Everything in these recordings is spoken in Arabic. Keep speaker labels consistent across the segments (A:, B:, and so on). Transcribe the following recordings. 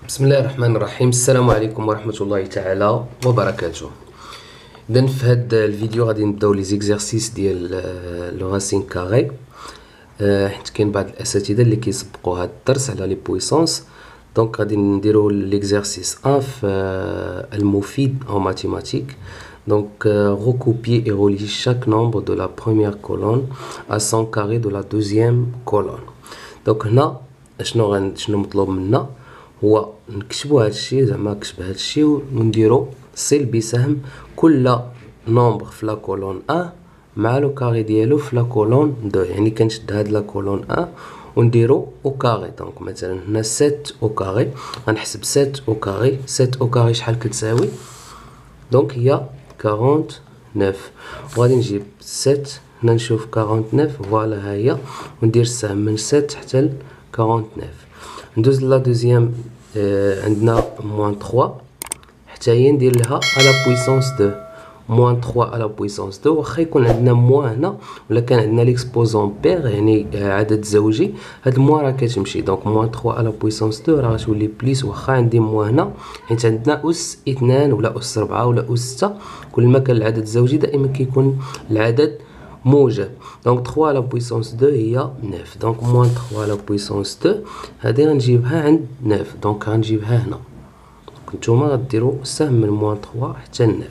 A: بسم الله الرحمن الرحيم. السلام عليكم ورحمة الله تعالى وبركاته. إذن في هذا الفيديو غادي نبداو لي زيكزارسيس ديال لو راسين كاري، حيت كاين بعض الاساتذه اللي كيسبقوا هذا الدرس على لي بويسونس. دونك غادي نديرو ليكزارسيس 1 في المفيد en mathématiques. Donc recopier et relier chaque nombre de la première colonne à son carré de la deuxième colonne. Donc هنا شنو مطلوب منا هو نكتبو هادشي، زعما نكتب هادشي ونديرو صل بسهم كل نومبر في لا كولون 1 مع لو كاري ديالو في لا كولون 2. يعني كنشد هاد لا كولون 1 ونديرو او كاري. دونك مثلا هنا 7 او كاري، غنحسب 7 او كاري. 7 او كاري شحال كتساوي؟ دونك هي 49. وغادي نجيب 7 هنا نشوف 49، فوالا ها هي، وندير السهم من 7 حتى ل 49. ندوز لا دوزيام، عندنا موان 3 حتى هي ندير لها على بويسونس 2. موان 3 على بويسونس 2، واخا يكون عندنا موان هنا ولا كان عندنا ليكسبوزون بير يعني عدد زوجي، هاد الموان راه كتمشي. دونك موان 3 على بويسونس 2 راه غتولي بليس، واخا عندي موان هنا حيت عندنا اس 2 ولا اس 4 ولا اس 6. كل ما كان العدد زوجي دائما كيكون العدد موجب. دونك 3 على بويسونس 2 هي 9. دونك موان 3 على بويسونس 2 هادي غنجيبها عند 9. دونك غنجيبها هنا. نتوما غديروا السهم من موان 3 حتى ل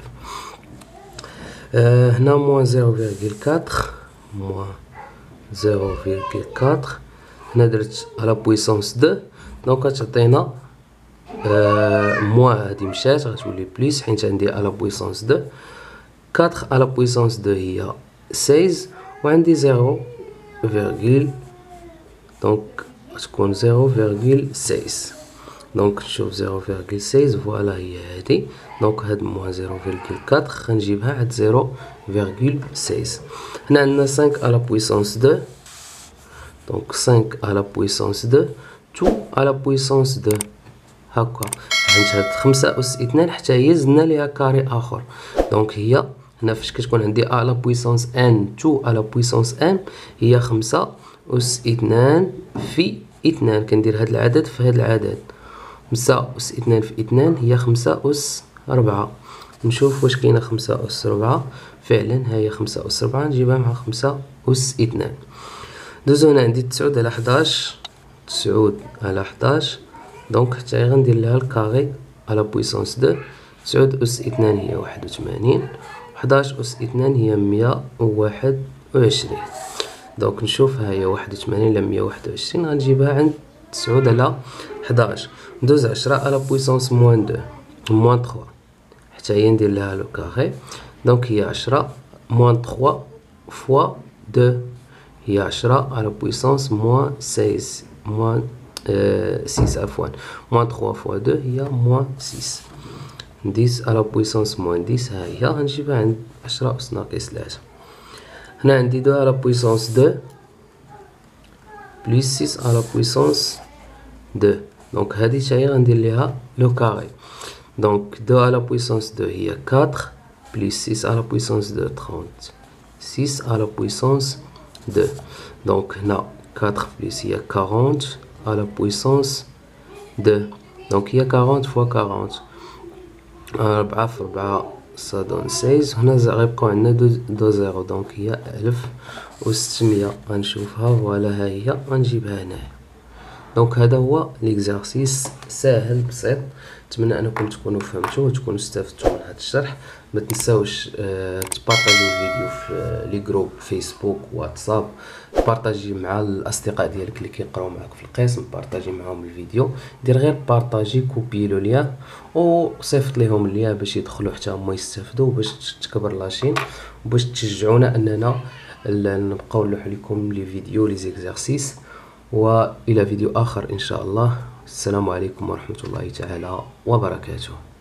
A: 9. هنا موان 0.4 موان 0.4. هنا درت على بويسونس 2، دونك غتعطينا موان هادي مشات غتولي بليس حيت عندي على بويسونس 2. 4 على بويسونس 2 هي 16، وعندي 0 فيرغيل، دونك غتكون 0.6. دونك نشوف 0.6، فوالا هي هادي. دونك هاد موان 0.4 غنجيبها عند 0.6. هنا عندنا 5 على بويسونس 2، دونك 5 على بويسونس 2 2 على بويسونس 2 هكا. عند هاد 5 أس 2 حتى هي زدنا ليها كاري آخر. دونك هي هنا فاش كتكون عندي على بويسونس ان 2 على بويسونس ان هي 5 أس 2 في 2. كندير هاد العدد في هاد العدد، 5 أس 2 في 2 هي 5 أس 4. نشوف واش كاينه 5 أس 4. فعلا ها هي 5 أس 4، نجيبها مع 5 أس 2. دوزو هنا عندي 9 على 11. 9 على 11، دونك حتى هي غندير لها الكاري على بويسونس 2. 9 أس 2 هي 81، 11 أس 2 هي 121. دونك نشوف ها هي 81 على 121 غنجيبها عند 9 على 11. ندوز 10 على بويسونس موان 2 موان 3 حتى هي ندير لها لو كاري. دونك هي 10 موان 3 فوا 2 هي 10 على بويسونس موان 6 موان 6 عفوا. موان 3 فوا 2 هي موان 6. 10 على بويسونس موان 10 ها هي غنجيبها عند 10 أس ناقص 3. هنا عندي 2 على بويسونس 2 بلس 6 على بويسونس 2. دونك هادي حتى هي غندير ليها لو كاري. دونك 2 على بويسونس 2 هي 4 بلس 6 على بويسونس 2 36 على بويسونس 2. دونك هنا 4 بلس هي 40 على بويسونس 2. دونك هي 40 فوا 40، 4 في 4 ça donne 16. هنا غيبقاو عندنا دو زيرو، دونك هي 1600. غنشوفها فوالا ها هي، غنجيبها هنايا. دونك هذا هو ليكزارسيس ساهل بسيط. نتمنى انكم تكونوا فهمتوه وتكونوا استفدتوا من هذا الشرح. ما تنساوش تبارطاجيو الفيديو في لي جروب فيسبوك واتساب، بارطاجي مع الاصدقاء ديالك اللي كيقراو معاك في القسم، بارطاجي معاهم الفيديو. دير غير بارطاجي، كوبي لو ليان وصيفط ليهم الليان باش يدخلوا حتى هما يستافدوا، باش تكبر لاشين وباش تشجعونا اننا نبقاو نلوحو لكم لي فيديو لي زيكزارسيس. وإلى فيديو آخر إن شاء الله. السلام عليكم ورحمة الله تعالى وبركاته.